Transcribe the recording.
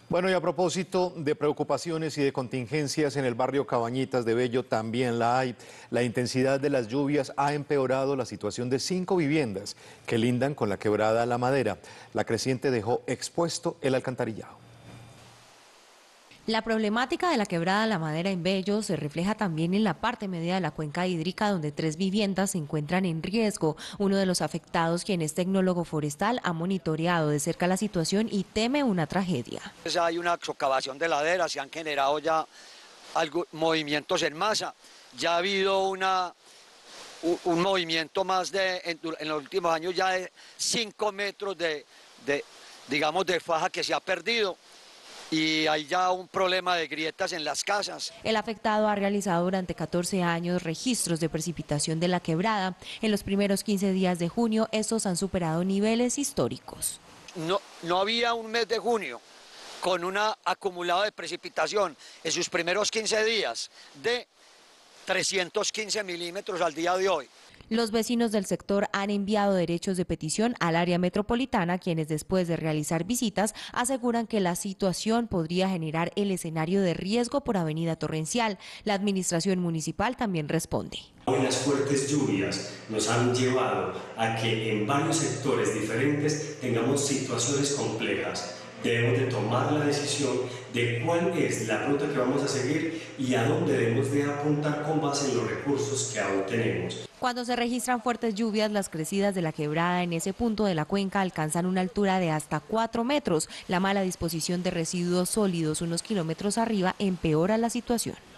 Bueno, y a propósito de preocupaciones y de contingencias en el barrio Cabañitas de Bello, también la hay. La intensidad de las lluvias ha empeorado la situación de 5 viviendas que lindan con la quebrada La Madera. La creciente dejó expuesto el alcantarillado. La problemática de la quebrada La Madera en Bello se refleja también en la parte media de la cuenca hídrica, donde 3 viviendas se encuentran en riesgo. Uno de los afectados, quien es tecnólogo forestal, ha monitoreado de cerca la situación y teme una tragedia. Hay una socavación de laderas, se han generado ya movimientos en masa, ya ha habido un movimiento más en los últimos años ya de 5 metros digamos, de faja que se ha perdido. Y hay ya un problema de grietas en las casas. El afectado ha realizado durante 14 años registros de precipitación de la quebrada. En los primeros 15 días de junio, estos han superado niveles históricos. No había un mes de junio con un acumulado de precipitación en sus primeros 15 días de 315 milímetros al día de hoy. Los vecinos del sector han enviado derechos de petición al área metropolitana, quienes después de realizar visitas aseguran que la situación podría generar el escenario de riesgo por avenida torrencial. La administración municipal también responde. Hoy las fuertes lluvias nos han llevado a que en varios sectores diferentes tengamos situaciones complejas. Debemos de tomar la decisión de cuál es la ruta que vamos a seguir y a dónde debemos de apuntar con base en los recursos que aún tenemos. Cuando se registran fuertes lluvias, las crecidas de la quebrada en ese punto de la cuenca alcanzan una altura de hasta 4 metros. La mala disposición de residuos sólidos unos kilómetros arriba empeora la situación.